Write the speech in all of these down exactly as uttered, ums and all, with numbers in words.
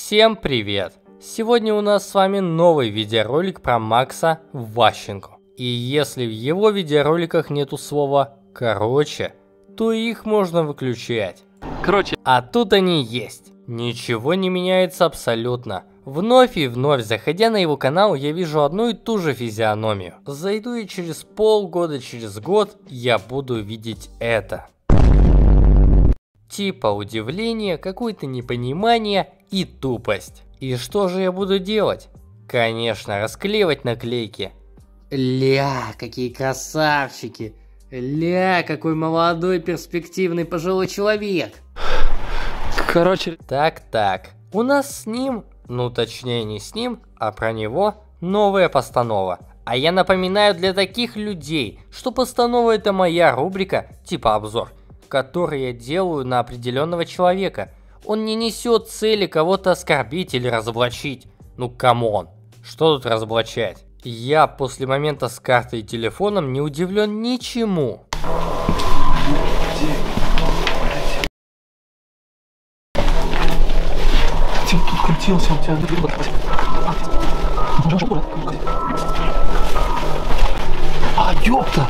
Всем привет! Сегодня у нас с вами новый видеоролик про Макса Ващенко. И если в его видеороликах нету слова «короче», то их можно выключать. Короче. А тут они есть. Ничего не меняется абсолютно. Вновь и вновь, заходя на его канал, я вижу одну и ту же физиономию. Зайду и через полгода, через год я буду видеть это. Типа удивление, какое-то непонимание и тупость. И что же я буду делать? Конечно, расклеивать наклейки. Ля, какие красавчики! Ля, какой молодой перспективный пожилой человек! Короче... Так-так, у нас с ним, ну точнее не с ним, а про него новая постанова. А я напоминаю для таких людей, что постанова — это моя рубрика, типа обзор, который я делаю на определенного человека. Он не несет цели кого-то оскорбить или разоблачить. Ну камон, что тут разоблачать? Я после момента с картой и телефоном не удивлен ничему. Ты тут крутился, у тебя... А, ёпта!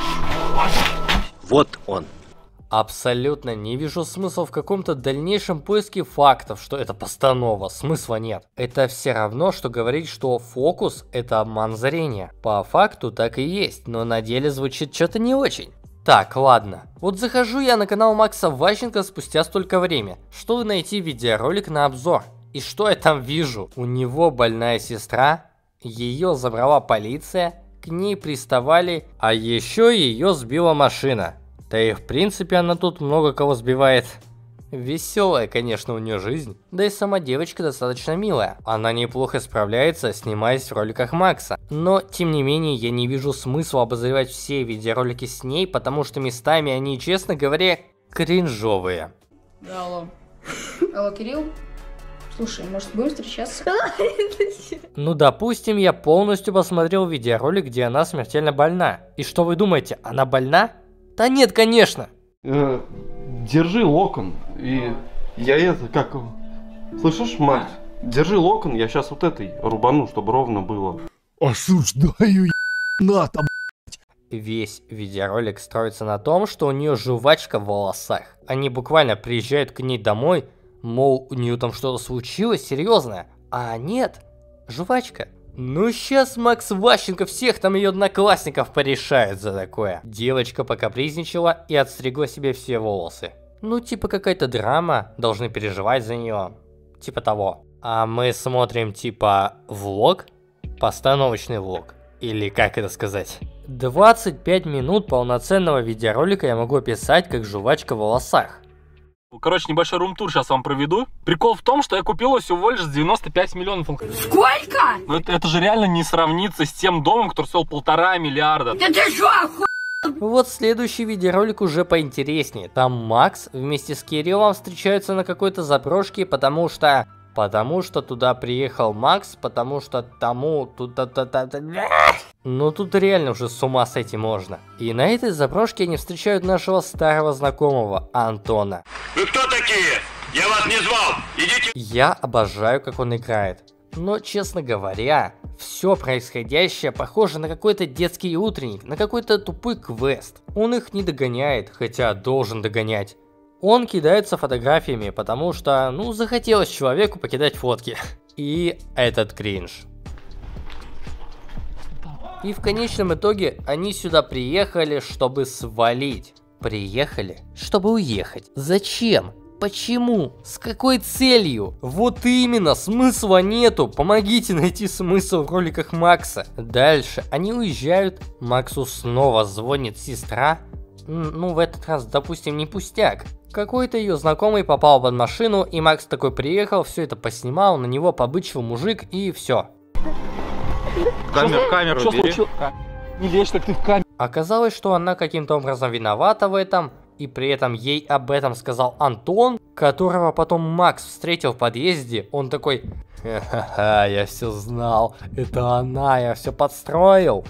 Вот он. Абсолютно не вижу смысла в каком-то дальнейшем поиске фактов, что это постанова. Смысла нет. Это все равно, что говорить, что фокус — это обман зрения. По факту так и есть, но на деле звучит что-то не очень. Так, ладно. Вот захожу я на канал Макса Ващенко спустя столько времени, чтобы найти видеоролик на обзор. И что я там вижу? У него больная сестра, ее забрала полиция, к ней приставали, а еще ее сбила машина. Да и в принципе она тут много кого сбивает. Веселая, конечно, у нее жизнь. Да и сама девочка достаточно милая. Она неплохо справляется, снимаясь в роликах Макса. Но, тем не менее, я не вижу смысла обозревать все видеоролики с ней, потому что местами они, честно говоря, кринжовые. Да, алло. Алло, Кирилл? Слушай, может, будем встречаться? Ну, допустим, я полностью посмотрел видеоролик, где она смертельно больна. И что вы думаете, она больна? Да нет, конечно. Э, держи локон, и я это, как... Слышишь, мать? Держи локон, я сейчас вот этой рубану, чтобы ровно было. Осуждаю, ебаната, блять. Весь видеоролик строится на том, что у нее жвачка в волосах. Они буквально приезжают к ней домой, мол, у нее там что-то случилось серьезное. А нет, жвачка. Ну сейчас Макс Ващенко всех там ее одноклассников порешает за такое. Девочка покапризничала и отстригла себе все волосы. Ну типа какая-то драма, должны переживать за нее. Типа того. А мы смотрим типа влог, постановочный влог. Или как это сказать? двадцать пять минут полноценного видеоролика я могу описать как жвачка в волосах. Короче, небольшой рум-тур сейчас вам проведу. Прикол в том, что я купил его всего лишь за девяносто пять миллионов. Сколько? Ну это, это же реально не сравнится с тем домом, который стоил полтора миллиарда. Да ты что, оху... Вот следующий видеоролик уже поинтереснее. Там Макс вместе с Кириллом встречаются на какой-то заброшке, потому что... Потому что туда приехал Макс, потому что тому... Туда, туда, туда. Ну тут реально уже с ума сойти можно. И на этой заброшке они встречают нашего старого знакомого, Антона. Вы кто такие? Я вас не звал. Идите. Я обожаю, как он играет. Но, честно говоря, все происходящее похоже на какой-то детский утренник, на какой-то тупой квест. Он их не догоняет, хотя должен догонять. Он кидается фотографиями, потому что, ну, захотелось человеку покидать фотки. И этот кринж. И в конечном итоге они сюда приехали, чтобы свалить. Приехали, чтобы уехать. Зачем? Почему? С какой целью? Вот именно, смысла нету. Помогите найти смысл в роликах Макса. Дальше они уезжают. Максу снова звонит сестра. Ну, в этот раз, допустим, не пустяк. Какой-то ее знакомый попал под машину, и Макс такой приехал, все это поснимал, на него побычил мужик, и все. Камер, камеру что бери. А, не лезь так ты в камеру. Оказалось, что она каким-то образом виновата в этом, и при этом ей об этом сказал Антон, которого потом Макс встретил в подъезде. Он такой: ха-ха-ха, я все знал, это она, я все подстроил.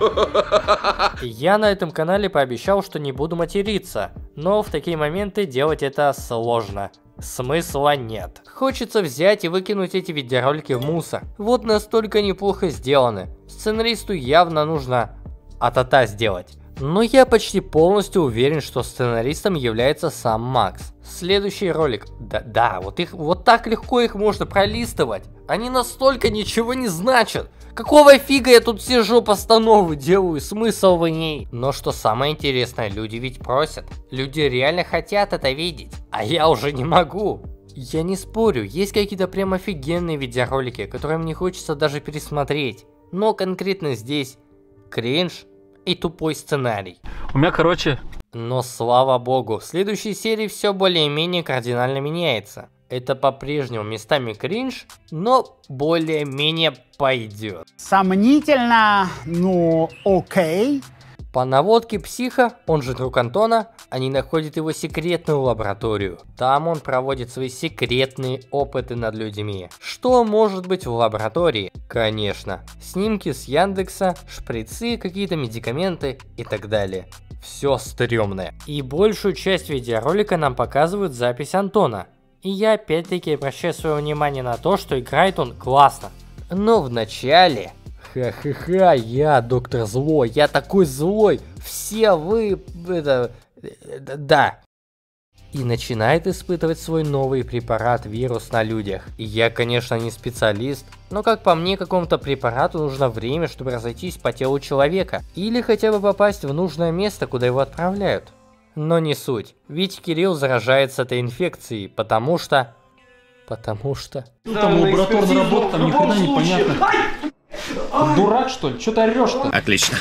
Я на этом канале пообещал, что не буду материться, но в такие моменты делать это сложно. Смысла нет. Хочется взять и выкинуть эти видеоролики в мусор. Вот настолько неплохо сделаны. Сценаристу явно нужно а-та-та сделать. Но я почти полностью уверен, что сценаристом является сам Макс. Следующий ролик. Да, да, вот их вот так легко их можно пролистывать. Они настолько ничего не значат. Какого фига я тут сижу, постановы делаю, смысл в ней? Но что самое интересное, люди ведь просят. Люди реально хотят это видеть. А я уже не могу. Я не спорю, есть какие-то прям офигенные видеоролики, которые мне хочется даже пересмотреть. Но конкретно здесь кринж и тупой сценарий. У меня, короче... Но слава богу, в следующей серии все более-менее кардинально меняется. Это по-прежнему местами кринж, но более-менее пойдет. Сомнительно, ну окей. По наводке психа, он же друг Антона, они находят его секретную лабораторию. Там он проводит свои секретные опыты над людьми. Что может быть в лаборатории? Конечно, снимки с Яндекса, шприцы, какие-то медикаменты и так далее. Все стрёмное. И большую часть видеоролика нам показывают запись Антона. И я опять-таки обращаю свое внимание на то, что играет он классно. Но в начале... Ха-ха-ха, я доктор злой, я такой злой, все вы... это... да. И начинает испытывать свой новый препарат, вирус на людях. И я, конечно, не специалист, но как по мне, какому-то препарату нужно время, чтобы разойтись по телу человека. Или хотя бы попасть в нужное место, куда его отправляют. Но не суть, ведь Кирилл заражается этой инфекцией, потому что... Потому что... Там лабораторная работа, там ни хрена не понятно. Дурак, что ли? Чё ты орёшь-то? Отлично.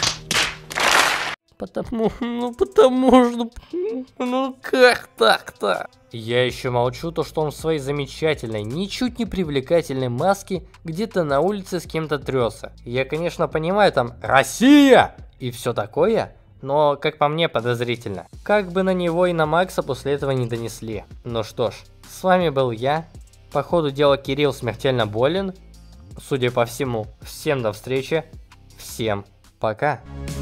Потому, ну потому что, ну как так-то? Я еще молчу то, что он в своей замечательной, ничуть не привлекательной маске где-то на улице с кем-то трется. Я, конечно, понимаю там «Россия!» и все такое, но, как по мне, подозрительно. Как бы на него и на Макса после этого не донесли. Ну что ж, с вами был я. По ходу дела Кирилл смертельно болен. Судя по всему, всем до встречи, всем пока.